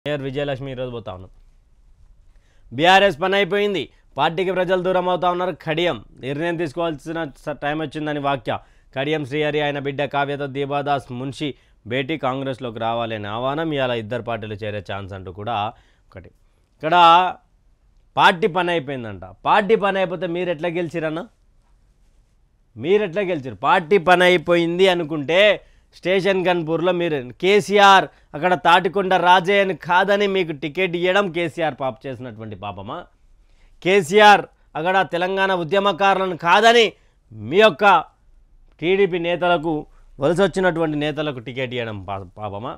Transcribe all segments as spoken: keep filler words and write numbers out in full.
Mayor Vijayalakshmi ఈరోజు పోతా ఉన్నారు. బీఆర్ఎస్ పని అయిపోయింది, పార్టీకి ప్రజలు దూరం అవుతా ఉన్నారు. కడియం నిర్ణయం తీసుకోవాల్సిన టైం వచ్చిందని వ్యాఖ్య. కడియం శ్రీహరి ఆయన బిడ్డ కావ్యతో దీపాదాస్ మున్షి భేటీ కాంగ్రెస్లోకి రావాలని ఆహ్వానం. ఇవాళ ఇద్దరు పార్టీలు చేరే ఛాన్స్ అంటూ కూడా ఒకటి. ఇక్కడ పార్టీ పని అయిపోయిందంట. పార్టీ పని అయిపోతే మీరు ఎట్లా గెలిచిరన్న? మీరు ఎట్లా గెలిచారు? పార్టీ పని అయిపోయింది అనుకుంటే స్టేషన్ గన్పూర్లో మీరు కేసీఆర్ అక్కడ తాటికొండ రాజయ్యని కాదని మీకు టికెట్ ఇవ్వడం కేసీఆర్ పాప చేసినటువంటి పాపమా? కేసీఆర్ అక్కడ తెలంగాణ ఉద్యమకారులను కాదని మీ యొక్క టీడీపీ నేతలకు వలస వచ్చినటువంటి నేతలకు టికెట్ ఇవ్వడం పాపమా?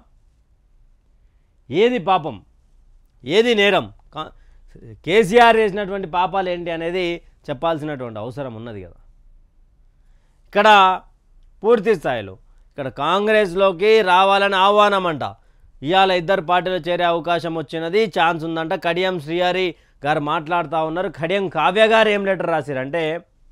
ఏది పాపం, ఏది నేరం? కేసీఆర్ చేసినటువంటి పాపాలు ఏంటి అనేది చెప్పాల్సినటువంటి అవసరం ఉన్నది కదా. ఇక్కడ పూర్తి స్థాయిలో ఇక్కడ కాంగ్రెస్లోకి రావాలని ఆహ్వానం అంట. ఇవాళ ఇద్దరు పార్టీలు చేరే అవకాశం వచ్చినది, ఛాన్స్ ఉందంట. కడియం శ్రీహరి గారు మాట్లాడుతూ ఉన్నారు. కడియం కావ్య గారు ఏం లెటర్ రాశారంటే,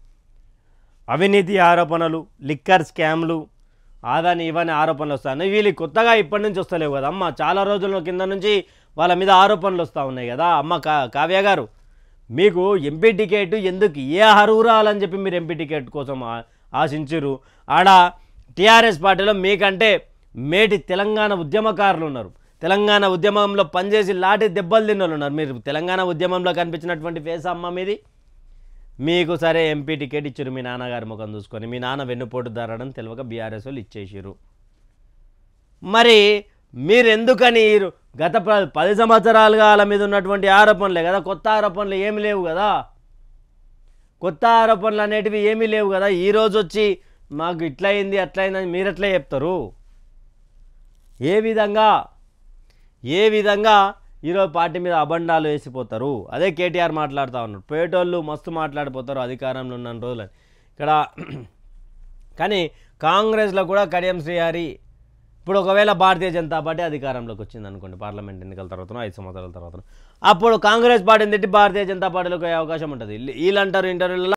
అవినీతి ఆరోపణలు, లిక్కర్ స్కామ్లు, ఆదాని ఇవన్నీ ఆరోపణలు వస్తాయి. వీళ్ళు కొత్తగా ఇప్పటి నుంచి వస్తలేవు కదా అమ్మ, చాలా రోజుల కింద నుంచి వాళ్ళ మీద ఆరోపణలు వస్తూ ఉన్నాయి కదా అమ్మ. కా కావ్య గారు మీకు ఎంపీ టికెట్ ఎందుకు, ఏ అర్హురాలని చెప్పి మీరు ఎంపీ టికెట్ కోసం ఆశించారు? ఆడ టీఆర్ఎస్ పార్టీలో మీకంటే మేటి తెలంగాణ ఉద్యమకారులు ఉన్నారు, తెలంగాణ ఉద్యమంలో పనిచేసి లాటి దెబ్బలు తిన్నోళ్ళు ఉన్నారు. మీరు తెలంగాణ ఉద్యమంలో కనిపించినటువంటి ఫేస్ అమ్మ మీది. మీకు సరే ఎంపీ టికెట్ ఇచ్చారు మీ నాన్నగారి ముఖం చూసుకొని, మీ నాన్న వెన్నుపోటుదారని తెలియక బీఆర్ఎస్ వాళ్ళు ఇచ్చేసారు. మరి మీరు ఎందుకని గత పది సంవత్సరాలుగా వాళ్ళ మీద ఉన్నటువంటి ఆరోపణలే కదా, కొత్త ఆరోపణలు ఏమి లేవు కదా, కొత్త ఆరోపణలు అనేటివి ఏమీ లేవు కదా. ఈరోజు వచ్చి మాకు ఇట్లయింది అట్లయిందని మీరు ఎట్లా చెప్తారు? ఏ విధంగా ఏ విధంగా ఈరోజు పార్టీ మీద అబండాలు వేసిపోతారు? అదే కేటీఆర్ మాట్లాడుతూ ఉన్నారు, పేటోళ్ళు మస్తు మాట్లాడిపోతారు అధికారంలో ఉన్న రోజులు ఇక్కడ. కానీ కాంగ్రెస్లో కూడా కడియం శ్రీహరి ఇప్పుడు ఒకవేళ భారతీయ జనతా పార్టీ అధికారంలోకి వచ్చింది అనుకోండి, పార్లమెంట్ ఎన్నికల తర్వాత ఐదు సంవత్సరాల తర్వాత, అప్పుడు కాంగ్రెస్ పార్టీని తిట్టి భారతీయ జనతా పార్టీలోకి అవకాశం ఉంటుంది. వీళ్ళంటారు ఇంటర్వ్యూలలో